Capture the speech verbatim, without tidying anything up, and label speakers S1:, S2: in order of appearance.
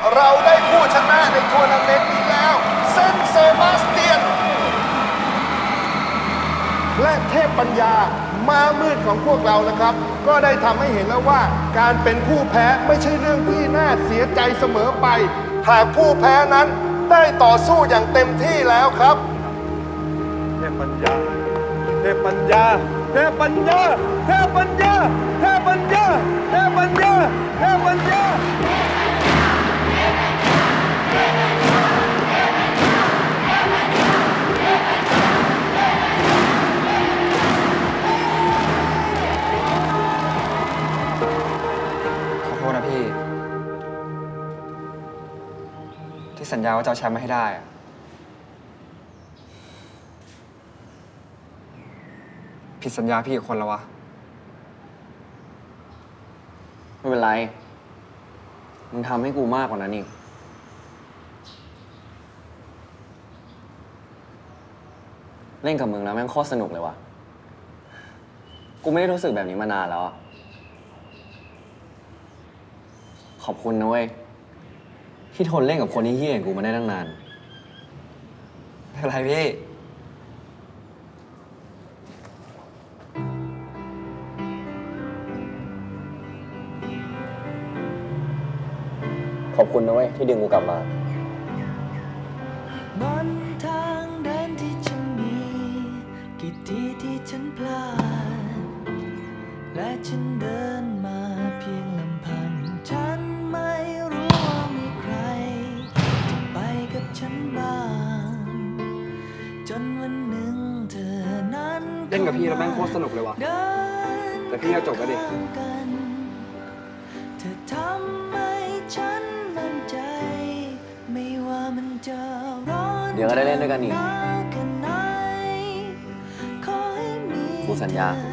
S1: เราได้ผู้ชนะในทัวร์นาเมนต์นี้แล้วเซนต์เซบาสเตียนและเทพปัญญาม้ามืดของพวกเรานะครับก็ได้ทำให้เห็นแล้วว่าการเป็นผู้แพ้ไม่ใช่เรื่องที่น่าเสียใจเสมอไปหากผู้แพ้นั้นได้ต่อสู้อย่างเต็มที่แล้วครับเทพปัญญาเทพปัญญาเทพปัญญาเทพปัญญาเทพปัญญาเทพปัญญาเทพปัญญา
S2: ขอโทษนะพี่ที่สัญญาว่าจะเอาแชมป์มาให้ได้อะผิดสัญญาพี่กับคนแล้ววะไม่เป็นไรมึงทำให้กูมากกว่านั้นอีกเล่นกับมึงแล้วแม่งโคตรสนุกเลยวะกูไม่ได้รู้สึกแบบนี้มานานแล้วอะขอบคุณนะเว้ยที่ทนเล่นกับคนที่เหี้ยอย่างกูมาได้ตั้งนานไม่เป็นไรพี่ขอบคุณนะเว้ยที่ดึงกูกลับมา
S3: บนทางเดินที่ฉันมีกี่ทีที่ฉันพลาดและฉันเดินมาเพียงลำพังฉันไม่รู้ว่ามีใครจะไปกับฉันบ้างจนวันหนึ่งเธอนั้น
S2: เล่นกับพี่แล้วแม่งโคตรสนุกเลยวะแต่พี่จะจบแล้วดิ
S3: เธอทำให้ฉันมั่นใจไม่ว่ามันจะร้อน
S2: เดี๋ยวก็ได้เล่นด้วยกันอีกกูสัญญา